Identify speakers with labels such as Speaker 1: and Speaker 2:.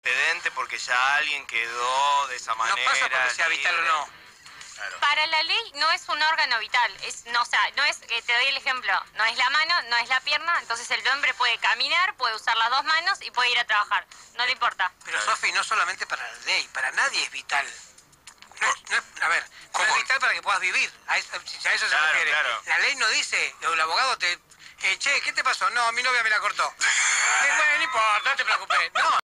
Speaker 1: antecedente porque ya alguien quedó de esa manera.
Speaker 2: No pasa porque sea vital o
Speaker 1: libre.
Speaker 2: no.
Speaker 1: Claro.
Speaker 3: Para la ley no es un órgano vital, no, o sea, no es, te doy el ejemplo, no es la mano, no es la pierna, entonces el hombre puede caminar, puede usar las dos manos y puede ir a trabajar, no le importa.
Speaker 2: Pero Sofi, no solamente para la ley, para nadie es vital. A ver, no es vital para que puedas vivir, si a eso se
Speaker 1: Claro,
Speaker 2: refiere.
Speaker 1: claro.
Speaker 2: La ley no dice, el abogado te... che, ¿qué te pasó? No, mi novia me la cortó. Bueno, no importa, no te preocupes. No.